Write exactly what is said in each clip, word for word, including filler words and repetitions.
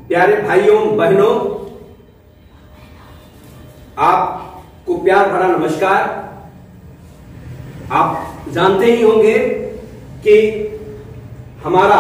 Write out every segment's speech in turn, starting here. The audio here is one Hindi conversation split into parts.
प्यारे भाइयों बहनों, आपको प्यार भरा नमस्कार। आप जानते ही होंगे कि हमारा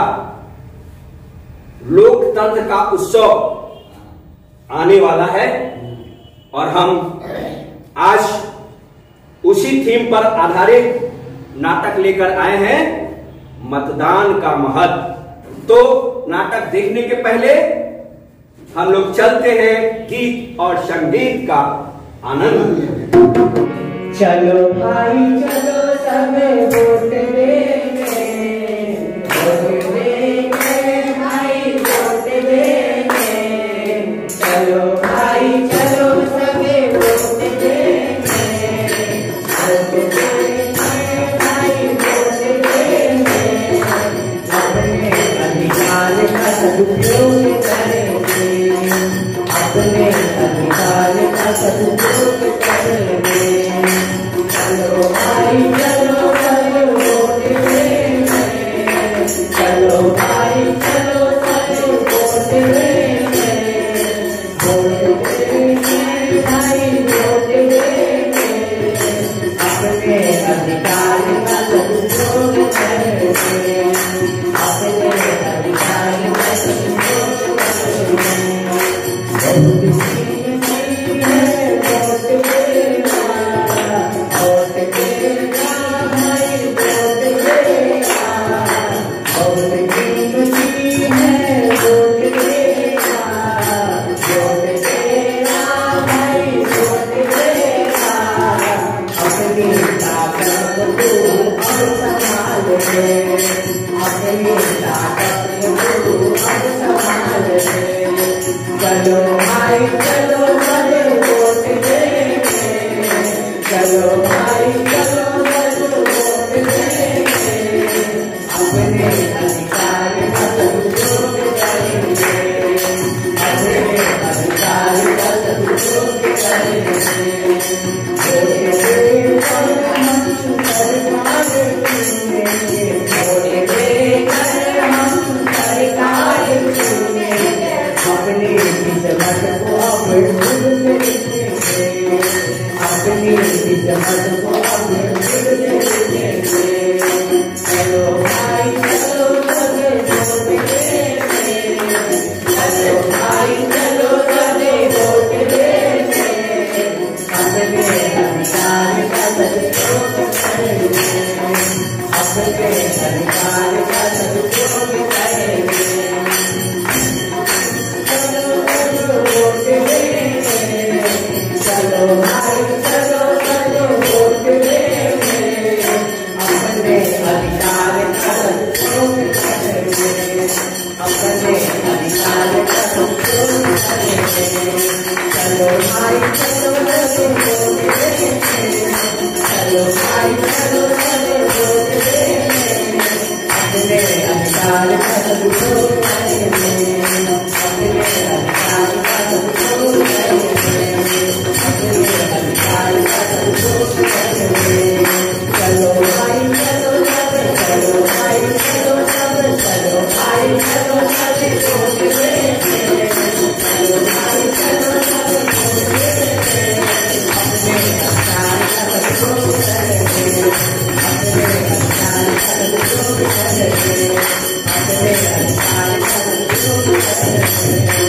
लोकतंत्र का उत्सव आने वाला है और हम आज उसी थीम पर आधारित नाटक लेकर आए हैं, मतदान का महत्व। तो नाटक देखने के पहले हम लोग चलते हैं गीत और संगीत का आनंद लेते। चलो भाई चलो सब वोट देंगे, वोट देंगे भाई वोट देंगे। चलो भाई चलो सब वोट देंगे, वोट देंगे भाई वोट देंगे। अपने अधिकार का सदुपयोग करेंगे, अपने अधिकार का सदुपयोग करेंगे। चलो भाई चलो सब वोट देंगे, चलो भाई चलो सब वोट देंगे, वोट देंगे भाई वोट देंगे। अपने अधिकार का सदुपयोग करेंगे, अपने अधिकार का सदुपयोग करेंगे। चलो भाई चलो सब वोट देंगे, चलो भाई चलो सब वोट देंगे। अपने अधिकार का सदुपयोग करेंगे, अपने अधिकार का सदुपयोग करेंगे। वोट देकर हम सरकार चुनेंगे, वोट देकर हम सरकार चुनेंगे। अपनी किस्मत को अपने खुद से लिखेंगे, अपनी किस्मत को अपने खुद से लिखेंगे। चलो भाई चलो सब वोट देंगे, चलो भाई चलो सब वोट देंगे। अपने अधिकार का सदुपयोग करेंगे, अपने अधिकार का सदुपयोग करेंगे। चलो भाई चलो सब वोट देंगे, अपने अधिकार का सदुपयोग करेंगे, अपने अधिकार का सदुपयोग करेंगे। चलो भाई चलो सब वोट देंगे, चलो भाई चलो सब वोट देंगे। अपने अधिकार का सदुपयोग करेंगे, अपने अधिकार का सदुपयोग करेंगे, अपने अधिकार का सदुपयोग करेंगे। चलो भाई चलो सब, चलो भाई चलो सब, चलो भाई चलो सब वोट देंगे, चलो भाई चलो सब वोट देंगे। अपने अधिकार का सदुपयोग करेंगे, अपने अधिकार का सदुपयोग करेंगे, अपने अधिकार का सदुपयोग करेंगे।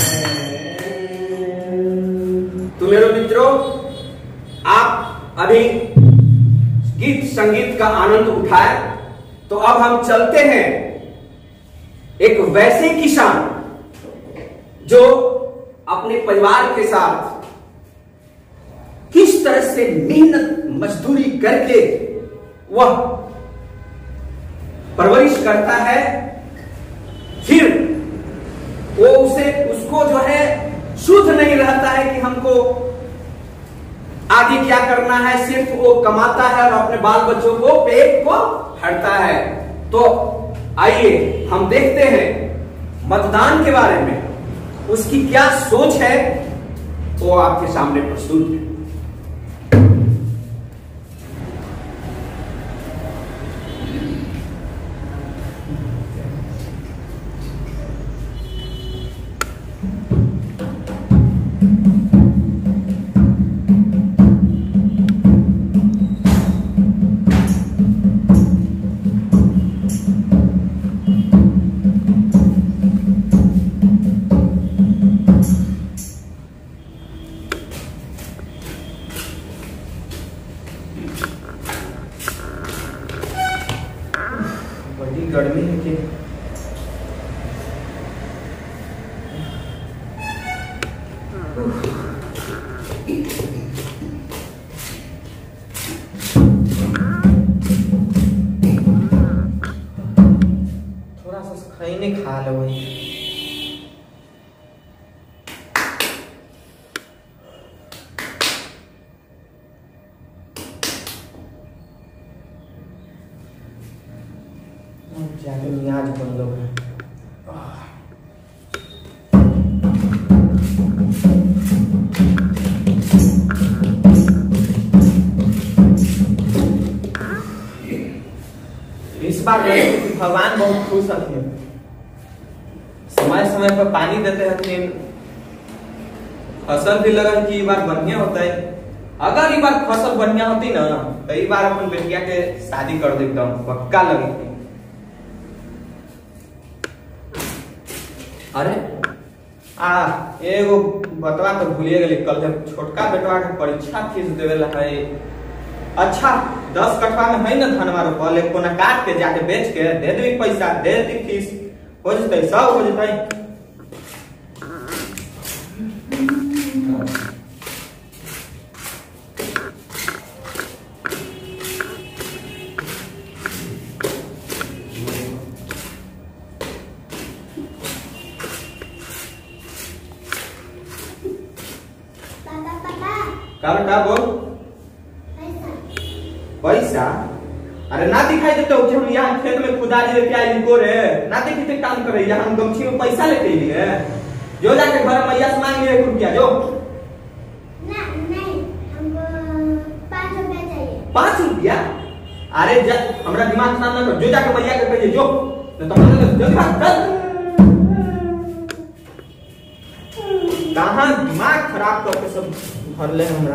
तो मेरे मित्रों, आप अभी गीत संगीत का आनंद उठाए, तो अब हम चलते हैं एक वैसे किसान जो अपने परिवार के साथ किस तरह से मेहनत मजदूरी करके वह परवरिश करता है, फिर वो उसे उसको जो है शुद्ध नहीं रहता है कि हमको आगे क्या करना है, सिर्फ वो कमाता है और अपने बाल बच्चों को पेट को भरता है। तो आइए हम देखते हैं मतदान के बारे में उसकी क्या सोच है, वो आपके सामने प्रस्तुत है। थोड़ा सा खैनी खा लो भाई। जाके मियाज बन लो भाई। इस बार भगवान बहुत खुश हथिन, समय समय पर पानी देते हथिन, फसल भी लगा कि बार बढ़िया होता है। अगर ई बार फसल बढ़िया होती ना तो ई बार अपन बेटिया के शादी कर दे एकदम पक्का लगी थी। अरे आ एगो बतवा तो भूलिए गली, कल जब छोटका बेटवा के परीक्षा फीस देवेला है। अच्छा दस कट्ठा में है ना धनवा रोपल, एक कोना काट के जाके बेच के दे दे पैसा, दे दे फीस, हो जते सब हो जते। का बेटा बोल। पैसा? अरे ना दिखाई देते हो कि हम यहाँ खेत में खुदारी लेके आए इनको रे, ना देखते काम करे, यहाँ हम गमछी में पैसा लेके लिए। जो जाके घर मैया से मांग लिए एक रुपया जो। ना, नहीं, हमको पाँच रुपया चाहिए। पाँच रुपया? अरे जा हमरा दिमाग खराब ना कर, जो जाके मैया के कहिए जो, नहीं तो हमारे जल्दी भाग कर। कहाँ दिमाग खराब करके सब भर ले हमरा।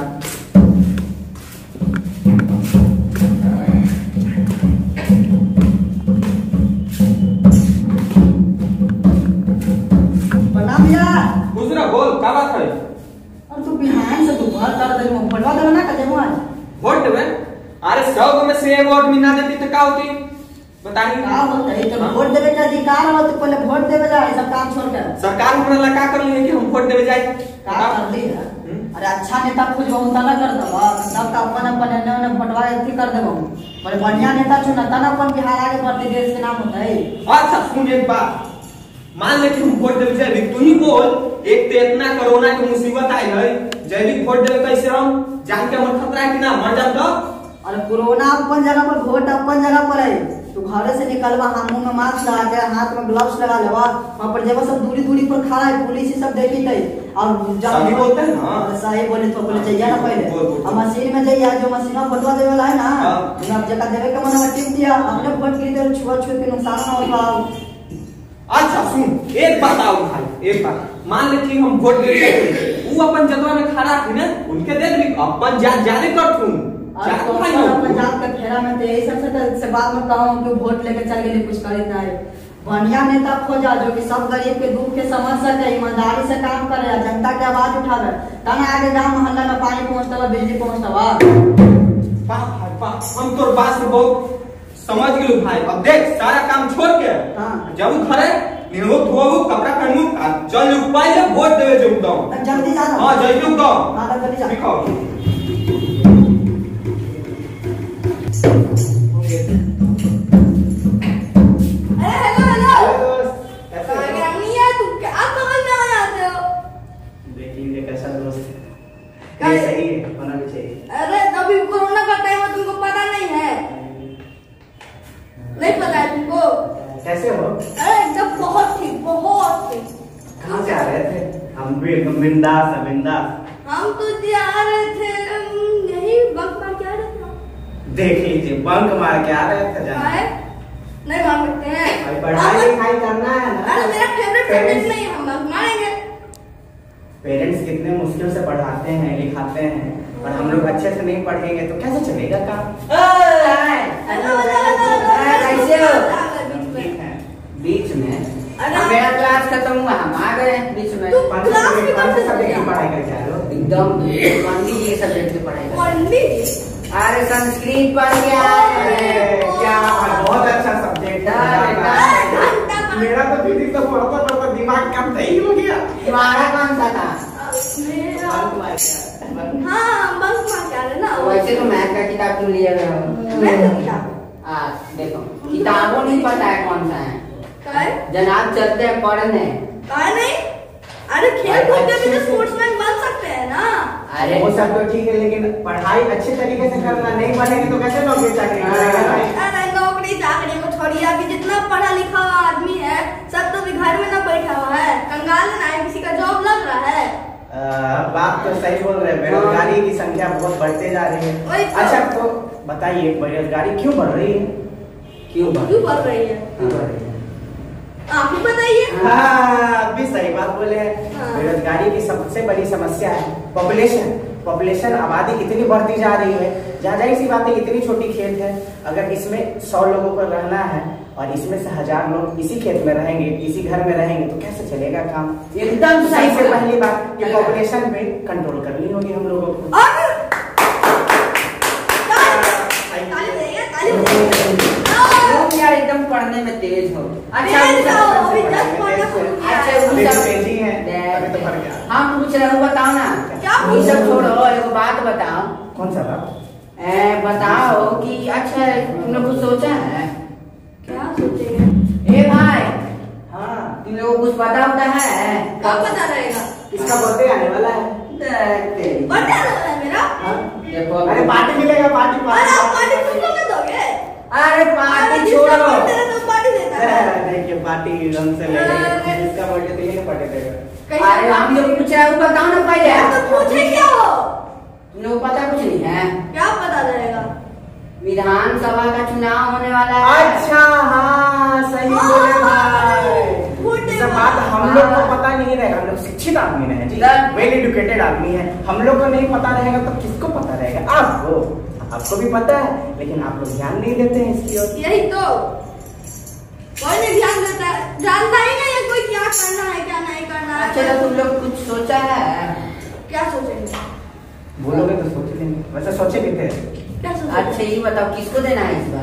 दूसरा बोल का बात है? और तू बिहान से तू घर कर दे, भोटवा देवे ना कजे मोर वोट देवे? अरे सौ गो में से एक वोट मिला देती तो क्या होती बताइए। का होता है जब वोट देवे का अधिकार हो तो पहले वोट देवे जाए, सब काम छोड़ कर। सरकार हमरा ला का कर ली है कि हम वोट देवे जाए? का कर ली है? अरे अच्छा नेता खोजबो त ना कर दबा, सब का अपन अपन ने ने भोटवा अथी कर देबो। बड़े बढ़िया नेता चुना त ना अपन बिहार आगे बढ़ते देश के नाम होता है। अच्छा सुन एक बात, मान ले कि हम वोट देवे जाए, तू ही बोल, एक तो इतना कोरोना की मुसीबत आई है, जैविक वोट देवे कैसे हम जान के हमर खतरा है कि ना मर जाब तो? अरे कोरोना अपन जगह पर, वोट अपन जगह पर है। तू घर से निकलवा, हाथ मुंह में मास्क लगा के, हाथ में ग्लव्स लगा लेवा, वहां पर जेबा सब दूरी दूरी पर खड़ा है, पुलिस सब देखी तई। और जब सही बोलते हैं ना, सही बोले तो बोले चाहिए ना पहले। अब मशीन में जाइए, जो मशीन में फोटो देवे ला है ना, अब जगह देवे के मन में टिप दिया, अपने वोट गिरी दे, छुआ छुआ के नुकसान ना उठाओ। अच्छा सुन एक बात आओ भाई, एक बात मान ले कि हम वोट देवे वो अपन जतवा में खड़ा थी ना, उनके दे दी अपन जा जाने कर तू जात के फेरा में तो यही सबसे से बात में कहूं कि वोट लेके चल गए, कुछ करे ना है। बढ़िया नेता खोजा जो कि सब गरीब के दुख के समझ सके, ईमानदारी से काम करे, जनता के आवाज उठावे, तना आगे गांव मोहल्ला में पानी पहुंचता, बिजली पहुंचता। हम तोर बात से बहुत समझ गेलू भाई। अब देख सारा काम छोड़ के जब घरे निहो धोबू, कपड़ा पहनू, चल पहले वोट देवे जो दो। जल्दी जा। हां जल्दी दो। हां जल्दी जा। दिखाओ सही है, होना भी चाहिए। अरे अभी कोरोना का टाइम है, तुमको पता नहीं है? नहीं पता है तुमको? कैसे हो? अरे एकदम बहुत ठीक, बहुत ठीक। कहाँ से आ रहे थे? हम भी एकदम बिंदास है, बिंदास। हम तो जा रहे थे यही बंक मार के आ रहे थे। देख लीजिए बंक मार के आ रहे थे जाने। नहीं मार सकते हैं। अरे पढ़ाई लिखाई करना है ना। अरे मेरा फेवरेट सब्जेक्ट नहीं है, हम बंक मारेंगे। पेरेंट्स कितने मुश्किल से पढ़ाते हैं, लिखाते हैं, और हम लोग अच्छे से नहीं पढ़ेंगे तो कैसे चलेगा काम? कैसे हो? बीच में मेरा क्लास खत्म हुआ, हम आ गए बीच में। कौन से सब्जेक्ट की पढ़ाई कर जा रहे हो? एकदम पंडित जी के सब्जेक्ट की पढ़ाई कर। पंडित? अरे संस्कृत पढ़ के आए। क्या बहुत अच्छा सब्जेक्ट है। मेरा तो फिजिक्स तो पढ़ता पढ़ता दिमाग कम सही हो गया। तुम्हारा कौन सा था? हाँ बंक मार के आ रहे ना। वैसे तो मैथ का किताब तुम लिए हुए हो। मैं तो किताब हाँ देखो किताबों नहीं पता है कौन सा है। काय जनाब चलते हैं पढ़ने। काय नहीं, अरे खेल कूद के भी तो स्पोर्ट्समैन बन सकते हैं ना। अरे वो सब तो ठीक है, लेकिन पढ़ाई अच्छे तरीके से करना, नहीं पढ़ेंगे तो कैसे नौकरी चाकरी करेगा भाई? अरे नौकरी चाकरी को छोड़िए, अभी जितना पढ़ा लिखा हुआ आदमी है सब तो भी घर में ना बैठा हुआ है, कंगाल ना है, किसी का जॉब लग रहा है। आ, बात तो सही बोल रहे हैं, बेरोजगारी की संख्या बहुत बढ़ते जा रही वही है। तो। अच्छा तो बताइए बेरोजगारी क्यों बढ़ रही है? क्यों बढ़ क्यों बढ़ रही है क्यों बढ़ रही है? आप ही बताइए। हाँ, आप भी सही बात बोले हैं। हाँ। बेरोजगारी की सबसे बड़ी समस्या है पॉपुलेशन। पॉपुलेशन आबादी इतनी बढ़ती जा रही है, जहाँ जाहिर सी बात है इतनी छोटी खेत है, अगर इसमें सौ लोगों को रहना है और इसमें से हजार लोग इसी खेत में रहेंगे, इसी घर में रहेंगे, तो कैसे चलेगा काम? एकदम सही सबसे बोला। पहली बात कि पॉपुलेशन पे कंट्रोल करनी होगी हम लोगों को। और ताली बजाइए, ताली बजाइए। तुम यार एकदम पढ़ने में तेज हो। अच्छा तेज वो हो, सब- अभी दस पढ़ना शुरू किया है। अच्छा वो अभी तो सब- तेजी है, अभी तो भर गया। हम पूछ रहे हो बताओ ना। क्या ये पूछ सब रहे हो? छोड़ो, एक बात बताओ। कौन सा बात? ए, बताओ कि अच्छा तुमने कुछ सोचा है? क्या सोचेंगे? ए भाई हाँ, तुम लोगों को कुछ पता होता है? कब पता रहेगा? इसका बर्थडे आने वाला है। देखते। बर्थडे आ रहा है मेरा। हाँ? देखो अरे पार्टी मिलेगा, पार्टी अरे आप पार्टी पार्टी तुम लोग में दोगे? अरे पार्टी जिसका छोड़ो। बर्थडे है तो पार्टी देता है। देखिए पार्टी हमसे ले लेंगे, इसका बर्थडे तो ये नहीं पार्टी देगा। कैसे? अरे हम लोग पूछ रहे हो बताओ ना पहले। यार तो पूछे क्या हो? तुम लोग को पता कुछ नहीं है? क्या पता रहेगा? विधानसभा का चुनाव होने वाला है। अच्छा हाँ, सही बोले भाई। वोट ये सब बात हम लोग को पता नहीं रहेगा, हम लोग शिक्षित आदमी हैं जी, दर- वेल एजुकेटेड आदमी है। हम लोग को नहीं पता रहेगा तो किसको पता रहेगा? आपको आपको भी पता है, लेकिन आप लोग ध्यान नहीं देते हैं इसकी ओर। यही तो, कोई नहीं ध्यान देता है, जानता ही नहीं है कोई क्या करना है क्या नहीं करना है। अच्छा तो तुम लोग कुछ सोचा है? क्या सोचेंगे? बोलोगे तो सोच लेंगे, वैसे सोचे भी थे। क्या सोचेंगे? अच्छा ये बताओ किसको देना है इस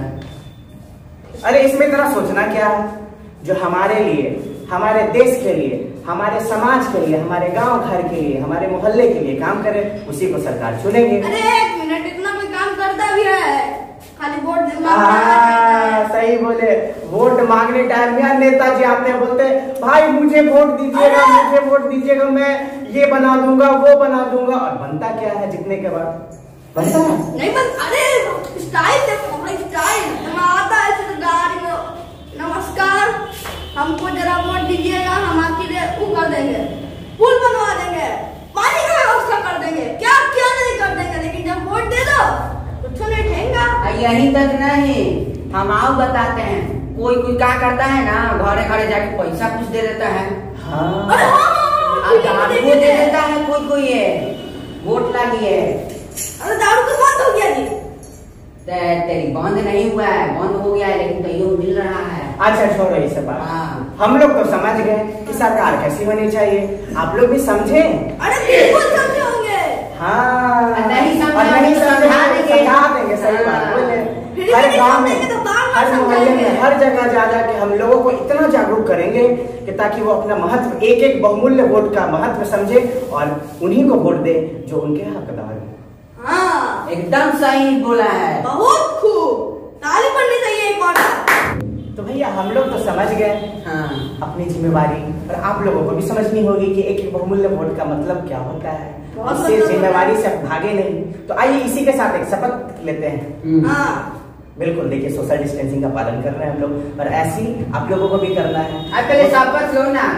बार? अरे इसमें तेरा सोचना क्या है? जो हमारे लिए, हमारे देश के लिए, हमारे समाज के लिए, हमारे गांव घर के लिए, हमारे मोहल्ले के लिए काम करे, उसी को सरकार चुनेंगे। अरे एक मिनट, इतना कोई काम करता भी है? खाली वोट दिलवा हाँ, सही बोले। वोट मांगने टाइम में नेताजी आते हैं, बोलते हैं भाई मुझे वोट दीजिएगा, अरे! मुझे वोट दीजिएगा, मैं ये बना दूंगा वो बना दूंगा, और बनता क्या है जीतने के बाद? बनता है नहीं बस, अरे स्टाइल देखो भाई, स्टाइल हमें आता है सरकार में। नमस्कार, हमको जरा वोट दीजिएगा, हम आपके लिए वो कर देंगे, पुल बनवा देंगे, पानी का व्यवस्था कर देंगे, क्या क्या नहीं कर देंगे, लेकिन जब वोट दे दो कुछ नहीं ठेंगा। यही तक नहीं, हम आओ बताते हैं। कोई कोई क्या करता है ना, घरे घरे जाके पैसा कुछ दे देता है। हाँ। अरे हाँ हाँ, अब ठीक है, दारू ठीक दे है। देता है कोई कोई ये वोट लागिए। अरे दारू तो बंद हो गया जी। ते, तेरी बंद नहीं हुआ है, बंद हो गया है लेकिन तैयो मिल रहा है। अच्छा छोड़ो ये सब बात। हाँ। हम लोग तो समझ गए कि सरकार कैसी होनी चाहिए, आप लोग भी समझे। अरे बिल्कुल समझे होंगे। हाँ, नहीं समझे और नहीं तो समझे समझा तो देंगे। समझा देंगे, सही बात हाँ। बोले। फिर भी हर नहीं गांव में, समझेंगे तो बार बार हर मोहल्ले समझाएंगे। में, हर जगह जा जा के हम लोगों को इतना जागरूक करेंगे कि ताकि वो अपना महत्व, एक एक बहुमूल्य वोट का महत्व समझे और उन्हीं को वोट दे जो उनके हकदार हैं। हाँ, एकदम सही बोला है। बहुत खूब, ताली पड़नी चाहिए एक और। तो भैया हम लोग तो समझ गए हाँ। अपनी जिम्मेवारी, और आप लोगों को भी समझनी होगी कि एक एक बहुमूल्य वोट का मतलब क्या होता है। बहुत इससे मतलब जिम्मेवारी से भागे नहीं। तो आइए इसी के साथ एक शपथ लेते हैं। हम्म। हाँ, बिल्कुल, देखिए सोशल डिस्टेंसिंग का पालन कर रहे हैं हम लोग, और ऐसी आप लोगों को भी करना है। अब पहले शपथ लो ना।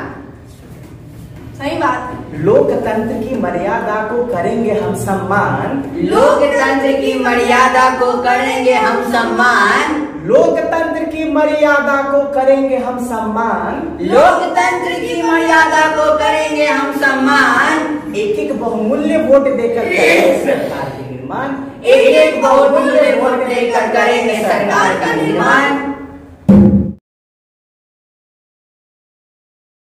सही बात। लोकतंत्र की मर्यादा को करेंगे हम सम्मान। लोकतंत्र की मर्यादा को करेंगे हम सम्मान। लोकतंत्र की मर्यादा को करेंगे हम सम्मान। लोकतंत्र की मर्यादा को करेंगे हम सम्मान। एक एक बहुमूल्य वोट देकर करेंगे सरकार का निर्माण। एक एक बहुमूल्य वोट देकर करेंगे सरकार का निर्माण।